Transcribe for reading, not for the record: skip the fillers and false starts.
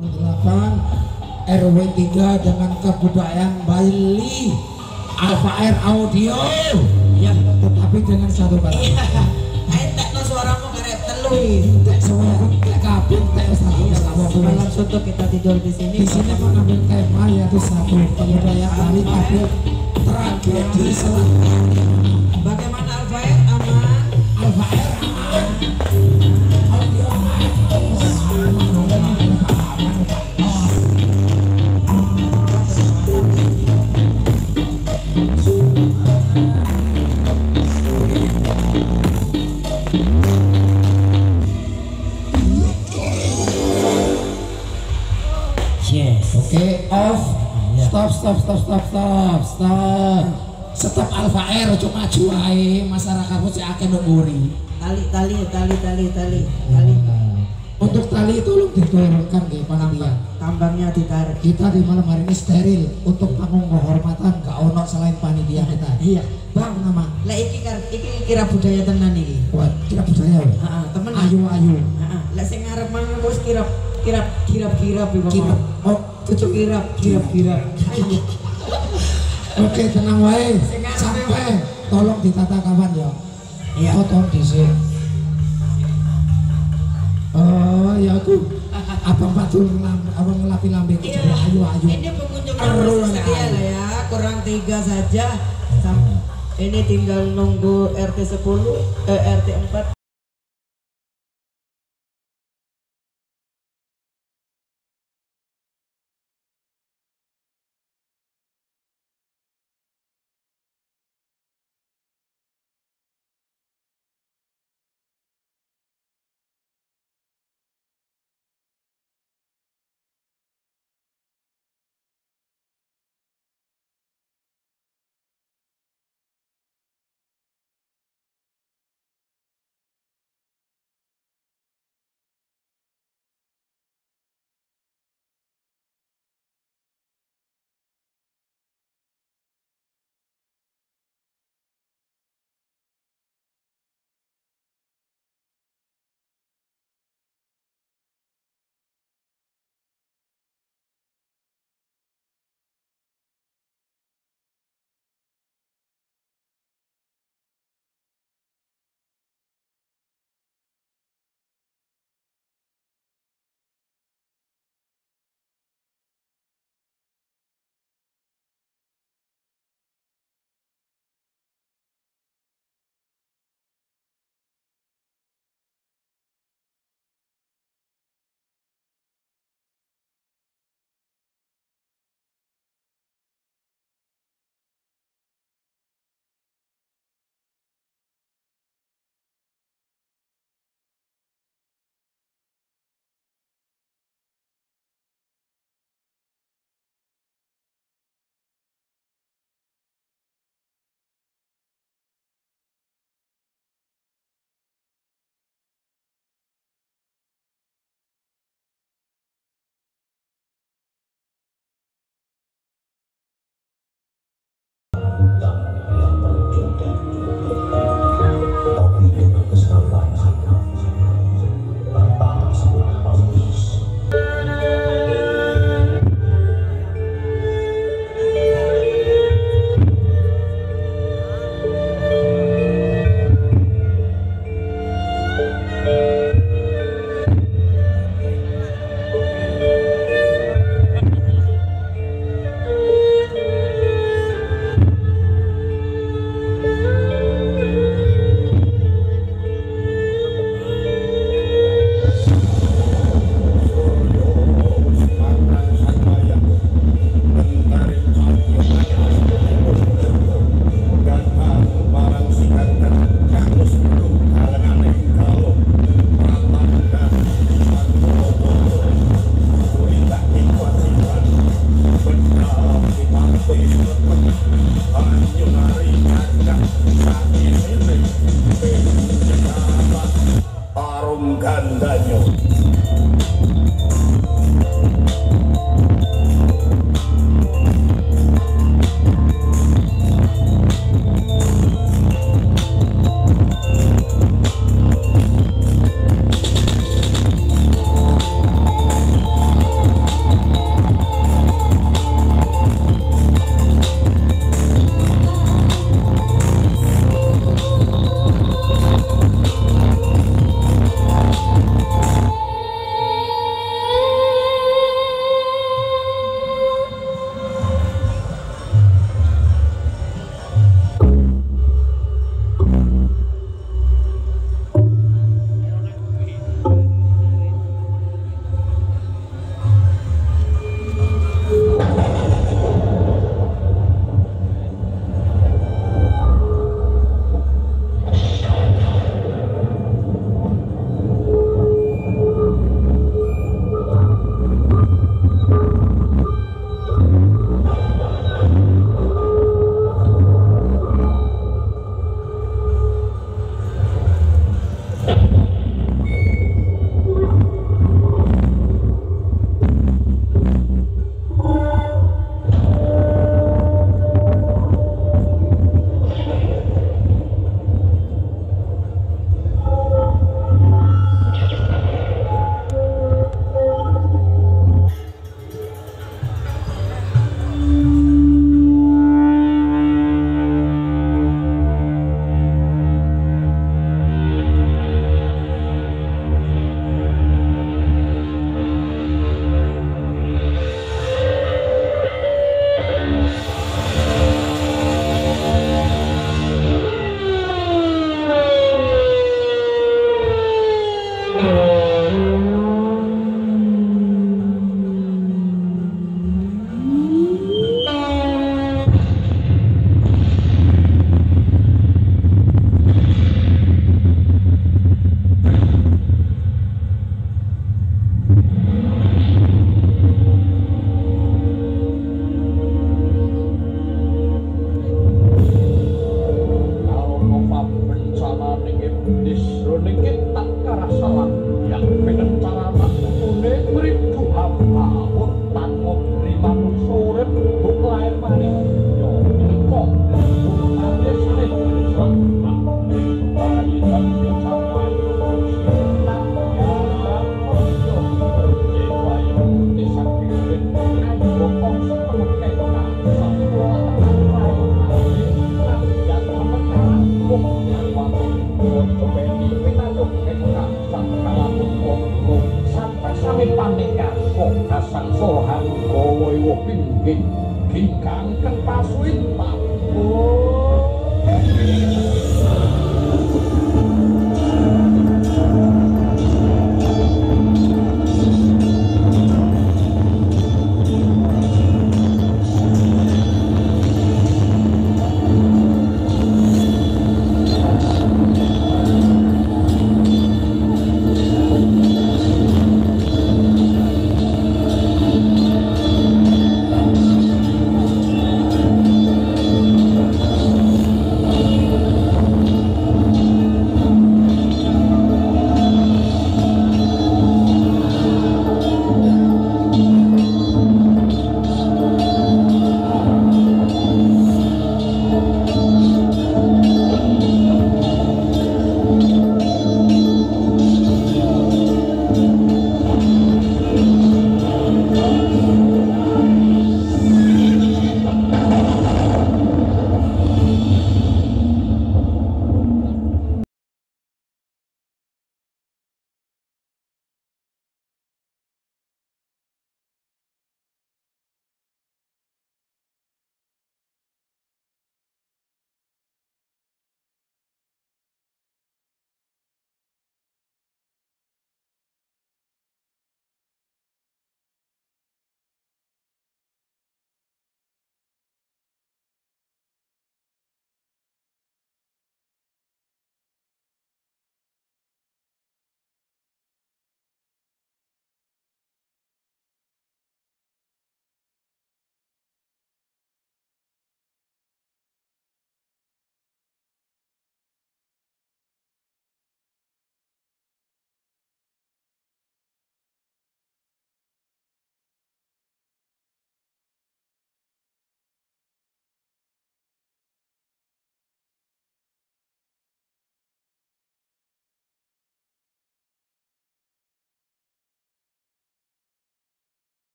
8 RW 3 dengan kebudayaan Bali Alfa Air Audio ya, tetapi dengan satu kata entek no suaramu karep telu entek suara entek kabin entek satu malam suntuk kita tidur di sini mengambil tema yaitu satu kebudayaan Bali tapi tragedi selat. Bagaimana Alfa Air aman? Alfa Air aman. Audio Yes. Oke, off. Stop Alfa Air cuma maju ae, masyarakatmu sih akeh nunguri. Tali. Untuk tali itu lu diturunkan nggih panitia. Tambangnya ditarik. Kita di malam hari ini steril untuk panggung kehormatan gak ono selain panitia kita. Iya. Bang nama. Lah iki kira budaya tenan iki. Wah, kira budaya. Heeh, temen. Ayu. Heeh. Lah sing ngarep mangan wis kirap iki Kirap. Oh, cucuk kirap. oke, tenang wae. Sampai tolong ditata kapan ya? Iya. Foto dhisik. Oh, ya aku abang Fatul abang ngelapi lambe itu Iya. ayu. Ini pengunjung yang Keru masih setia ya. lah ya, kurang 3 saja. Ini tinggal nunggu RT 10, RT 4. sohan kowe wo pingging kingkang kang pasuin pak. Oh.